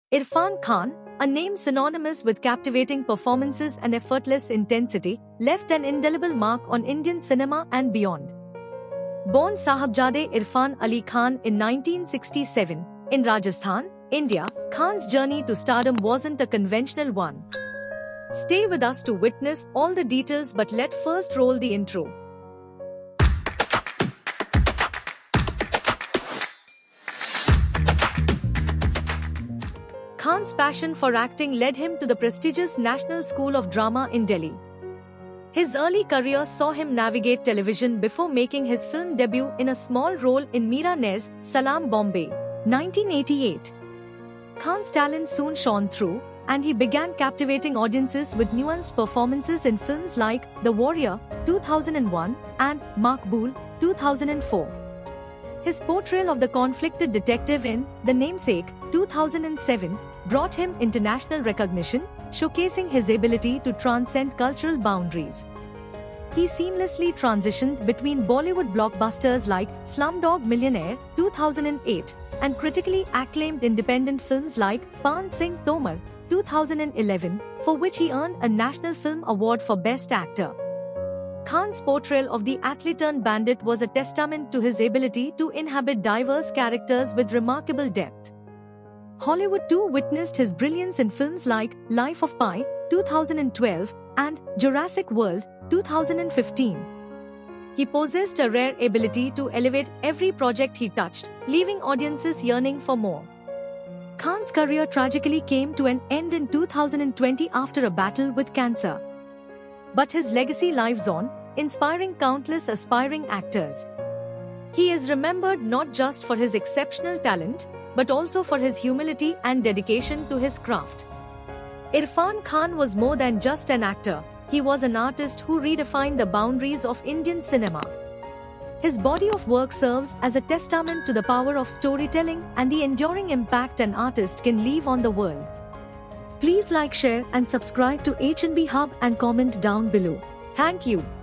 Irfan Khan, a name synonymous with captivating performances and effortless intensity, left an indelible mark on Indian cinema and beyond. Born Sahibzade Irfan Ali Khan in 1967, in Rajasthan, India, Khan's journey to stardom wasn't a conventional one. Stay with us to witness all the details, but let's first roll the intro. Khan's passion for acting led him to the prestigious National School of Drama in Delhi. His early career saw him navigate television before making his film debut in a small role in Meera Nair's Salaam Bombay, 1988. Khan's talent soon shone through, and he began captivating audiences with nuanced performances in films like The Warrior, 2001, and Maqbool, 2004. His portrayal of the conflicted detective in The Namesake, 2007, brought him international recognition, showcasing his ability to transcend cultural boundaries. He seamlessly transitioned between Bollywood blockbusters like Slumdog Millionaire, 2008, and critically acclaimed independent films like Paan Singh Tomar, 2011, for which he earned a National Film Award for Best Actor. Khan's portrayal of the athlete-turned-bandit was a testament to his ability to inhabit diverse characters with remarkable depth. Hollywood too witnessed his brilliance in films like Life of Pi, 2012, and Jurassic World, 2015. He possessed a rare ability to elevate every project he touched, leaving audiences yearning for more. Khan's career tragically came to an end in 2020 after a battle with cancer. But his legacy lives on, inspiring countless aspiring actors. He is remembered not just for his exceptional talent, but also for his humility and dedication to his craft. Irfan Khan was more than just an actor, he was an artist who redefined the boundaries of Indian cinema. His body of work serves as a testament to the power of storytelling and the enduring impact an artist can leave on the world. Please like, share, and subscribe to HNB Hub and comment down below. Thank you.